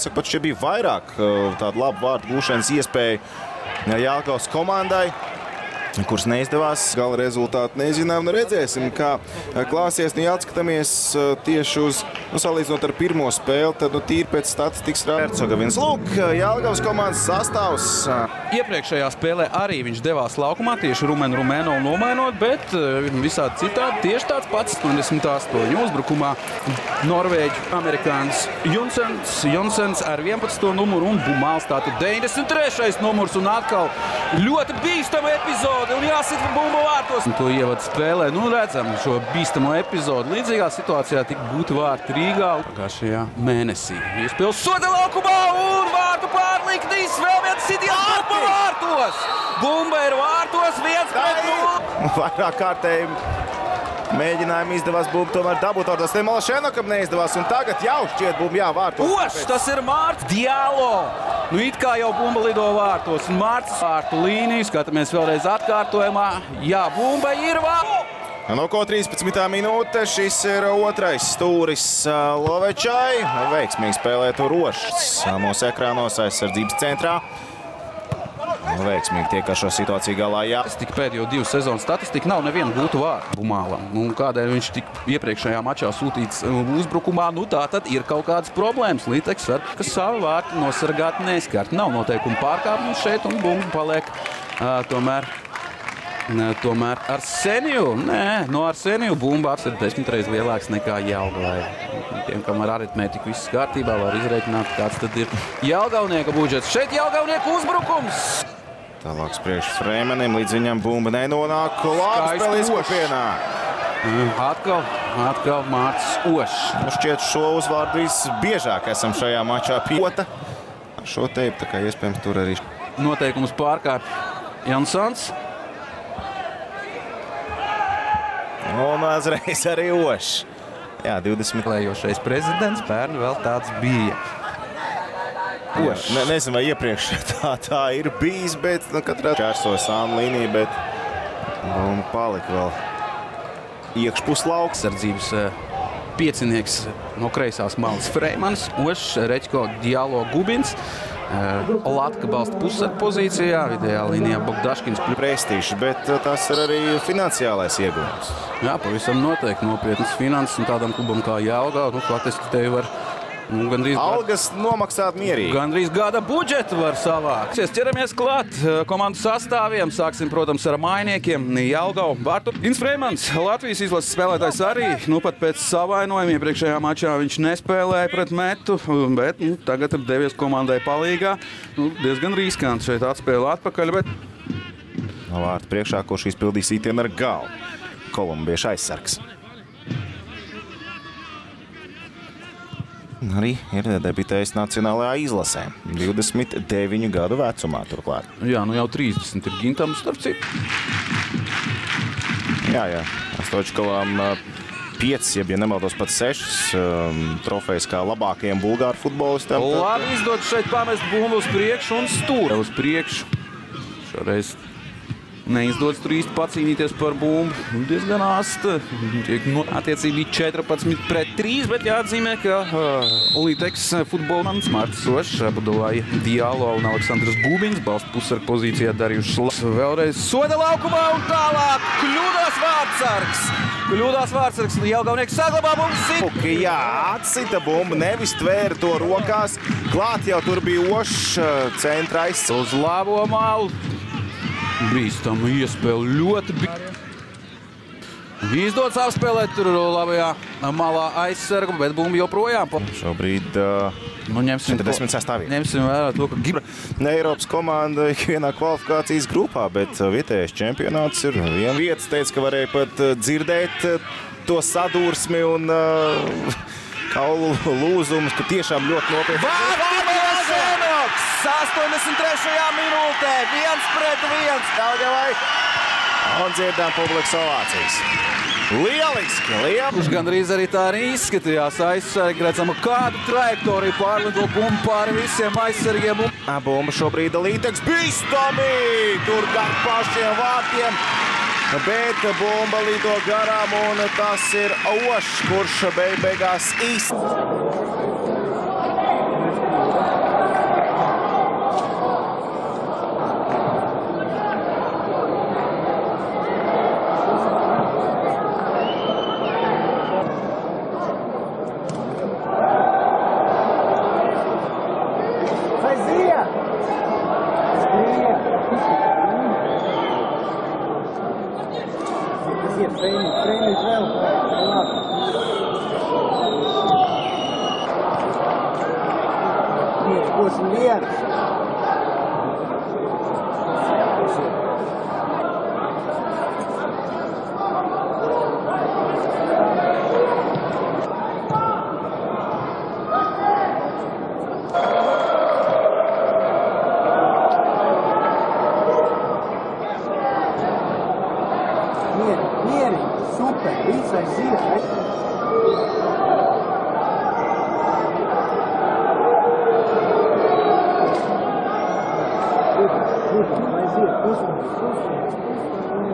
Pat šeit bija vairāk tādu labu vārdu gūšanas iespēju Jelgavas komandai, kuras neizdevās. Gala rezultātu nezinām, redzēsim, kā klāsies. Ja atskatāmies tieši uz, salīdzinot ar pirmo spēli, tad tīri pēc statistikas Hercogavins. Lūk, Jelgavas komandas sastāvs. Iepriekšējā spēlē arī viņš devās laukumā, tieši Rumēno nomainot, bet visādi citādi tieši tāds pats 88 uzbrukumā. Norvēģu amerikānis Jonsens ar 11. numuru un Bumāls tātad 93. numurs un atkal ļoti bīstama epizode. Un jāsit bumbu vārtos. To ievada spēlē. Nu, redzam šo bīstamo epizodu. Līdzīgā situācijā tika gūti vārti Rīgā pagājušajā mēnesī. Iespēles soda laukumā un vārtu pārliknis. Vēl viens sitiens bumbu vārtos. Bumba ir vārtos 1-0. Vairāk kārtēji mēģinājumi izdevās bumbu tomēr dabūt vārtos. Malašenokam neizdevās un tagad jau šķiet bumbu vārtos. Ošs, tas ir Mārts Dialo. Nu, it kā jau bumba lido vārtos, un Mārts vārtu līniju, skatāmies vēlreiz atkārtojumā. Jā, bumba ir vārtos. No ko 13. minūte, šis ir otrais stūris Lovečai. Veiksmīgi spēlē to Rošs mūsu ekrānos aizsardzības centrā. Veiksmīgi tiek ar šo situāciju galā, jā. Tik pēdējo 2 sezonu statistika nav nevienu gūtu vārdu Bumālam. Kādēļ viņš tik iepriekšējā mačā sūtīts uzbrukumā, nu tā tad ir kaut kādas problēmas. Līteks var, ka savu vārtu nosargāt neizkārt. Nav noteikumu pārkāpums šeit un bumba paliek tomēr Arseniju. Nē, no Arseniju bumbārs ir 10 reizes lielāks nekā Jelgavai. Tiem, kam ar aritmētiku viss kārtībā, var izreikināt, kāds tad ir Jelgavnieka budžets. Šeit Jelgavnieku uzbrukums. Tālāk priekš Frēmenim, līdz viņam bumba nenonāk. Labi spēlīs kopienā. Atkal Mārts Ošs. Šķiet šo uzvārdu visbiežāk esam šajā mačā pīota. Šo teipu, tā kā iespējams tur arī. Noteikums pārkāp Jansons. Un mazreiz arī Ošs. Jā, 20. Lējošais prezidents, pērn vēl tāds bija. Nezinu, vai iepriekš tā ir bijis, bet katrā čērsoja sānu līniju, bet bumba palika vēl iekšpuslauks. Sardzības piecinieks no kreisās malas Freimans, Ošs, Reķko, Dialo, Gubins. Latka balsta pussargu pozīcijā, vidējā līnijā Bogdaškins. Prestīžs, bet tas ir arī finansiālais ieguvums. Jā, pavisam noteikti nopietnas finanses un tādam klubam kā Jelgava. Faktiski te var algas nomaksāt mierīgi. Gandrīz gada budžetu var savākt. Ķeramies klāt komandu sastāviem. Sāksim, protams, ar mainiekiem. Jelgava, vārtu Ins Freimans, Latvijas izlases spēlētājs arī. Pat pēc savainojuma iepriekšējā mačā viņš nespēlēja pret metu, bet tagad ir devies komandai palīgā. Diezgan riskanti šeit atspēle atpakaļ, bet vārtu priekšā, kurš izpildīs sitienu ar galvu. Kolumbiešu aizsargs. Arī ir debitējis nacionālajā izlasē. 29 gadu vecumā turklāt. Jā, nu jau 30 ir Gintam starp citu. Jā. Stočkovām 5, ja nemaldos pat 6 trofejas kā labākajiem bulgāru futbolistiem. Labi izdod šeit pamest bumbu uz priekšu un stūri uz priekšu. Šoreiz neizdodas tur īsti pacīnīties par bumbu. Diezgan asta. Attiecīgi 14-3, bet jāatzīmē, ka Līteks futbolmans Mārts Ošs, Budovāja Dialo un Aleksandrs Gubins balsta pussargu pozīcijā darījuši vēlreiz soda laukumā un tālāk kļūdās vārtsargs. Jelgavnieks saglabā bumbu. Jā, atsita bumbu, nevis tvēra to rokās. Klāt jau tur bija Ošs centra aizsargs. Uz labo malu. Bīstama iespēle ļoti izdodas apspēlēt tur labajā malā aizsargu, bet bumba joprojām. Šobrīd 46. vieta. Ņemsim vērā to, ka Gibra. Eiropas komanda ikvienā kvalifikācijas grupā, bet vietējais čempionāts ir viena vietas. Teica, ka varēja pat dzirdēt to sadursmi un kaulu lūzumus, ka tiešām ļoti nopietni. 83. minūtē, 1-1 Jelgavai un dzirdām publikas ovācijas. Lieliski! Kurš gandrīz arī tā arī izskatījās aizsargi. Redzam, kādu trajektoriju pārlido bumbu pāri visiem aizsargiem. Bumba šobrīd Līteks bīstami! Tur gar pašiem vārtiem. Bet bumba lido garām un tas ir Ošs, kurš beigās īsti. aiziet! Skrien! Aiziet, treniņš vēl. Būsim viens. Mieri, super, viss aiziet. Aiziet, pusmēs.